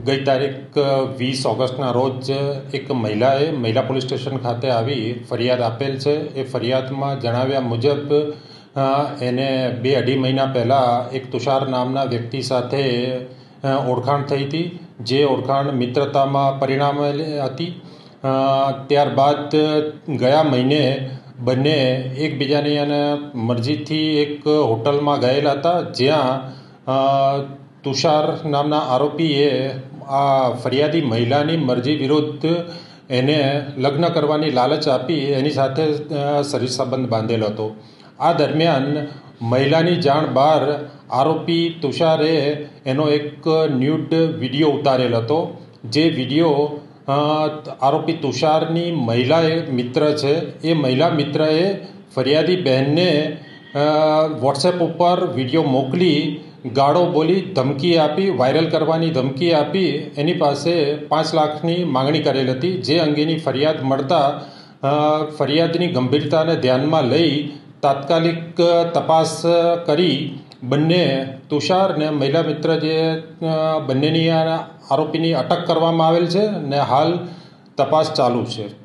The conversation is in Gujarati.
ગઈ તારીખ 20 ઓગસ્ટના રોજ એક મહિલાએ મહિલા પોલીસ સ્ટેશન ખાતે આવી ફરિયાદ આપેલ છે। એ ફરિયાદમાં જણાવ્યા મુજબ એને 2-2.5 મહિના પહેલાં એક તુષાર નામના વ્યક્તિ સાથે ઓળખાણ થઈ હતી, જે ઓળખાણ મિત્રતામાં પરિણામેલી હતી। ત્યારબાદ ગયા મહિને બંને એકબીજાની મરજીથી એક હોટલમાં ગયેલા હતા, જ્યાં તુષાર નામના આરોપીએ આ ફરિયાદી મહિલાની મરજી વિરુદ્ધ એને લગ્ન કરવાની લાલચ આપી એની સાથે શરીર સંબંધ બાંધેલો હતો। આ દરમિયાન મહિલાની જાણ બહાર આરોપી તુષારે એનો એક ન્યૂડ વિડીયો ઉતારેલ હતો, જે વિડીયો આરોપી તુષારની મહિલા મિત્ર છે એ મહિલા મિત્રએ ફરિયાદી બહેનને વોટ્સએપ ઉપર વિડીયો મોકલી ગાળો બોલી ધમકી આપી, વાયરલ કરવાની ધમકી આપી એની પાસે 5 લાખની માંગણી કરેલ હતી। જે અંગેની ફરિયાદ મળતા ફરિયાદની ગંભીરતાને ધ્યાનમાં લઈ તાત્કાલિક તપાસ કરી બંને તુષાર ને મહિલા મિત્ર જે બંનેની આરોપીની અટક કરવામાં આવેલ છે ને હાલ તપાસ ચાલુ છે।